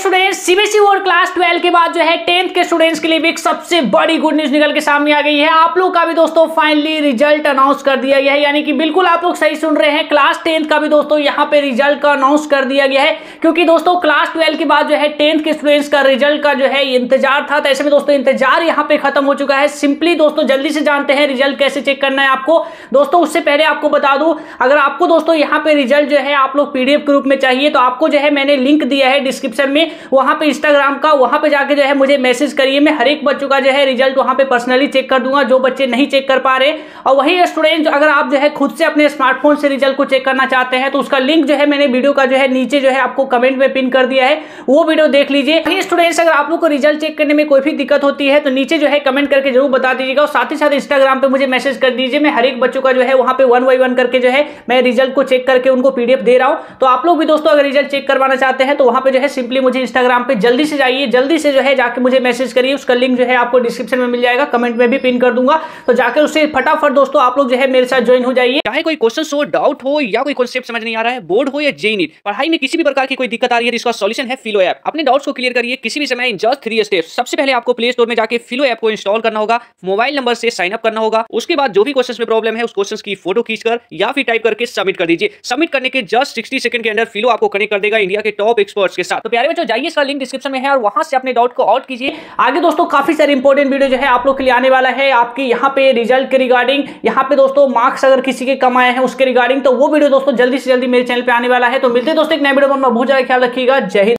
Students, CBSE board class 12 के बाद जो है 10th के स्टूडेंट्स के लिए भी एक सबसे बड़ी गुड न्यूज निकल के सामने आ गई है। आप लोग का भी दोस्तों फाइनली रिजल्ट अनाउंस कर दिया गया है, यानी कि बिल्कुल आप लोग सही सुन रहे हैं, क्लास 10th का भी दोस्तों यहां पे रिजल्ट का अनाउंस कर दिया गया है। क्योंकि दोस्तों क्लास 12 के बाद जो है 10th के स्टूडेंट्स का रिजल्ट का जो है इंतजार था, तो ऐसे में दोस्तों इंतजार यहां पे खत्म हो चुका है। सिंपली दोस्तों जल्दी से जानते हैं रिजल्ट कैसे चेक करना है आपको। दोस्तों उससे पहले आपको बता दूं, अगर आपको दोस्तों यहां पे रिजल्ट जो है आप लोग पीडीएफ के रूप में चाहिए तो आपको जो है मैंने लिंक दिया है डिस्क्रिप्शन में, वहां पे इंस्टाग्राम का, वहां पे जाके जो है मुझे मैसेज करिए। मैं हर एक बच्चों का जो है रिजल्ट वहां पे पर्सनली चेक कर दूंगा जो बच्चे नहीं चेक कर पा रहे। और वही स्टूडेंट अगर आप जो है खुद से अपने स्मार्टफोन से रिजल्ट को चेक करना चाहते हैं तो उसका लिंक जो है मैंने वीडियो का जो है नीचे जो है आपको कमेंट में पिन कर दिया है, वो वीडियो देख लीजिए। वही स्टूडेंट्स अगर आप लोग को रिजल्ट चेक करने में कोई भी दिक्कत होती है तो नीचे जो है कमेंट करके जरूर बता दीजिएगा, और साथ ही साथ इंस्टाग्राम पे मुझे मैसेज कर दीजिए। मैं हर एक बच्चों का जो है वहां पे 1 बाय 1 करके जो है मैं रिजल्ट को चेक करके उनको पीडीएफ दे रहा हूं। तो आप लोग भी दोस्तों अगर रिजल्ट चेक करवाना चाहते हैं तो वहां पे जो है सिंपली मुझे इंस्टाग्राम पे जल्दी से जाइए, जल्दी से जो है जाके मुझे मैसेज करिए। उसका लिंक जो है आपको डिस्क्रिप्शन में मिल जाएगा, कमेंट में भी पिन कर दूंगा, तो जाकर उससे फटाफट दोस्तों आप लोग जो है मेरे साथ ज्वाइन हो जाइए। चाहे कोई क्वेश्चन हो, डाउट हो या कोई कॉन्सेप्ट समझ नहीं आ रहा है, बोर्ड हो या जेईई नीट, पढ़ाई में किसी भी प्रकार की कोई दिक्कत आ रही है, इसका सॉल्यूशन है फिलो ऐप। अपने डाउट्स को क्लियर करिए किसी भी समय इन जस्ट 3 स्टेप्स। सबसे पहले आपको प्ले स्टोर में जाके फिलो ऐप को इंस्टॉल करना होगा, मोबाइल नंबर से साइन अप करना होगा। उसके बाद जो भी क्वेश्चन में प्रॉब्लम है उस क्वेश्चन की फोटो खींचकर या फिर टाइप करके सबमिट कर दीजिए। सबमिट करने के जस्ट 60 सेकंड के अंदर फिलो आपको कनेक्ट कर देगा इंडिया के टॉप एक्सपर्ट्स के साथ। तो प्यारे बच्चों जाइए, इसका लिंक डिस्क्रिप्शन में है और वहां से अपने डाउट को आउट कीजिए। आगे दोस्तों काफी सारे इंपॉर्टेंट वीडियो जो है आप लोग के लिए आने वाला है, आपके यहाँ पे रिजल्ट के रिगार्डिंग, यहाँ पे दोस्तों मार्क्स अगर किसी के कम आए हैं उसके रिगार्डिंग, तो वो वीडियो दोस्तों जल्दी से जल्दी मेरे चैनल पे आने वाला है। तो मिलते हैं दोस्तों एक नए वीडियो में, बहुत ज्यादा ख्याल रखिएगा। जय हिंद।